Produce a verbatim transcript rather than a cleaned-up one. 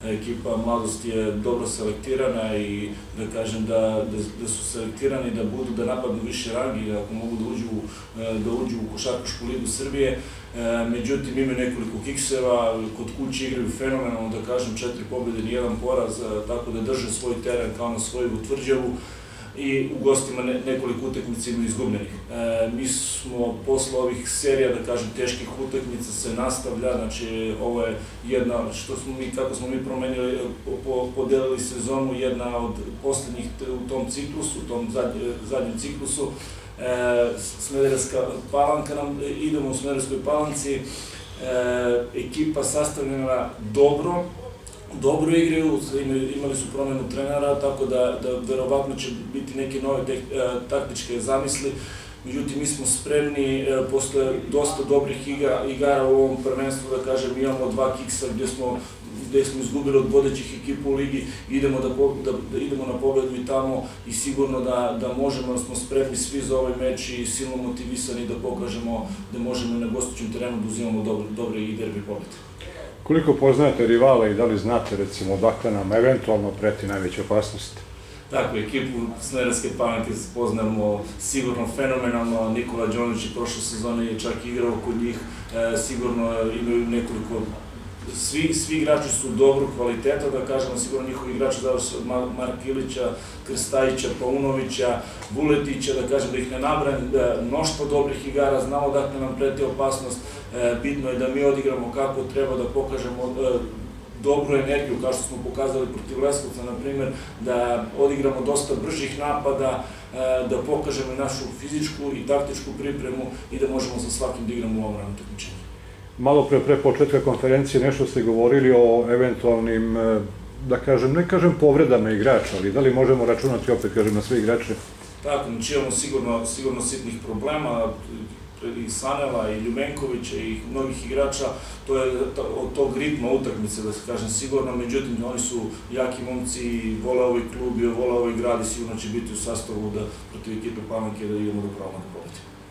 Ekipa Mladost je dobro selektirana i da kažem da su selektirani da budu, da napadnu više rangi, ako mogu da uđu u Košarkašku ligu Srbije. Međutim, imaju nekoliko kikseva, kod kuće igraju fenomenalno, da kažem, četiri pobjede, nijedan poraz, tako da drže svoj teren kao na svoju Tvrđavu i u gostima nekoliko utakmica imaju izgubljenih. Mi smo posle ovih serija, da kažem, teških utakmica se nastavlja, znači ovo je jedna, što smo mi, kako smo mi promenili, podelili sezonu, jedna od poslednjih u tom ciklusu, u tom zadnjem ciklusu, Smederevska Palanka, idemo u Smederevskoj Palanci, ekipa sastavljena dobro, dobro igraju, imali su promenu trenera, tako da verovatno će biti neke nove taktičke zamisli. Međutim, mi smo spremni, posle dosta dobrih igara u ovom prvenstvu, da kažem, imamo dva kiksa gde smo izgubili od vodećih ekipa u ligi, idemo na pobedu i tamo i sigurno da možemo, da smo spremni svi za ovaj meč i silno motivisani da pokažemo da možemo na gostujućem terenu da uzimamo dobre i derbi pobede. Koliko poznajete rivala i da li znate, recimo, odakle nam eventualno preti najveća opasnost? Tako, ekipu Smederevske Palanke poznamo sigurno fenomenalno. Nikola Đonić je prošle sezone je čak igrao kod njih, sigurno imaju nekoliko, svi igrači su dobrog kvaliteta, da kažemo, sigurno njihovi igrači završi od Marka Ilića, Krstajića, Paunovića, Vuletića, da kažem, da ih ne nabrajam, mnoštvo dobrih igara, znamo dakle nam preti opasnost, bitno je da mi odigramo kako treba, da pokažemo dobru energiju, kao što smo pokazali protiv Leskovca, na primjer, da odigramo dosta bržih napada, da pokažemo našu fizičku i taktičku pripremu i da možemo sa svakim da igramo u ovom ranu takmičenju. Malo pre pre početka konferencije nešto ste govorili o eventualnim, da kažem, ne kažem povredama igrača, ali da li možemo računati opet, kažem, na sve igrače? Tako, znači imamo sigurno sitnih problema, i Sanela, i Ljubenkovića, i mnogih igrača, to je od tog ritma utakmice, da se kažem, sigurno, međutim, oni su jaki momci, vole ovaj klub i vole ovaj grad i sigurno će biti u sastavu protiv ekipe Palanke da idemo do pravog pobede.